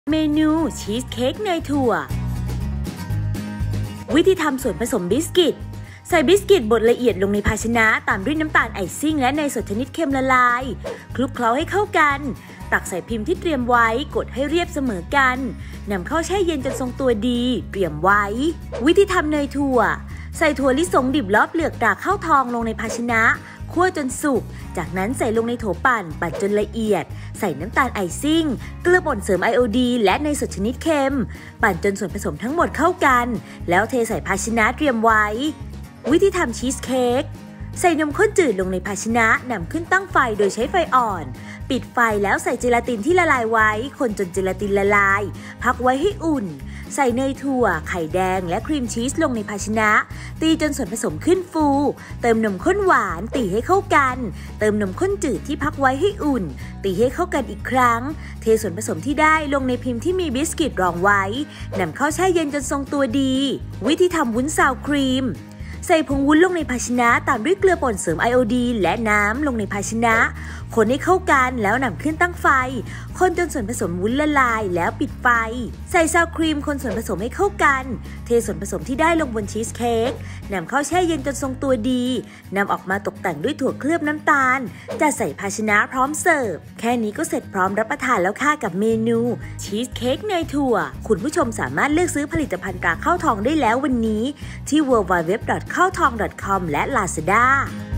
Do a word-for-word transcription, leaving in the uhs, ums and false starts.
เมนูชีสเค้กเนยถั่ววิธีทำส่วนผสมบิสกิตใส่บิสกิตบดละเอียดลงในภาชนะตามด้วยน้ำตาลไอซิ่งและเนยสดชนิดเค็มละลายคลุกเคล้าให้เข้ากันตักใส่พิมพ์ที่เตรียมไว้กดให้เรียบเสมอกันนำเข้าแช่เย็นจนทรงตัวดีเตรียมไว้วิธีทำเนยถั่วใส่ถั่วลิสงดิบลอบเปลือกตราข้าวทองลงในภาชนะคั่วจนสุกจากนั้นใส่ลงในโถปั่นปั่นจนละเอียดใส่น้ำตาลไอซิ่งเกลือป่นเสริมไอโอดีนและเนยสดชนิดเค็มปั่นจนส่วนผสมทั้งหมดเข้ากันแล้วเทใส่ภาชนะเตรียมไว้วิธีทำชีสเค้กใส่นมข้นจืดลงในภาชนะนำขึ้นตั้งไฟโดยใช้ไฟอ่อนปิดไฟแล้วใส่เจลาตินที่ละลายไว้คนจนเจลาตินละลายพักไว้ให้อุ่นใส่เนยถั่วไข่แดงและครีมชีสลงในภาชนะตีจนส่วนผสมขึ้นฟูเติมนมข้นหวานตีให้เข้ากันเติมนมข้นจืดที่พักไว้ให้อุ่นตีให้เข้ากันอีกครั้งเทส่วนผสมที่ได้ลงในพิมพ์ที่มีบิสกิตรองไว้นำเข้าแช่เย็นจนทรงตัวดีวิธีทำวุ้นซาวครีมใส่ผงวุ้นลงในภาชนะตามด้วยเกลือป่นเสริมไอโอดีนและน้ำลงในภาชนะคนให้เข้ากันแล้วนำขึ้นตั้งไฟคนจนส่วนผสมวุ้นละลายแล้วปิดไฟใส่ซาวครีมคนส่วนผสมให้เข้ากันเทส่วนผสมที่ได้ลงบนชีสเค้กนำเข้าแช่เย็นจนทรงตัวดีนำออกมาตกแต่งด้วยถั่วเคลือบน้ำตาลจัดใส่ภาชนะพร้อมเสิร์ฟแค่นี้ก็เสร็จพร้อมรับประทานแล้วค่ะกับเมนูชีสเค้กเนยถั่วคุณผู้ชมสามารถเลือกซื้อผลิตภัณฑ์ตราข้าวทองได้แล้ววันนี้ที่ ดับเบิลยู ดับเบิลยู ดับเบิลยู ดอท ข้าวทอง ดอท คอม และ ลาซาด้า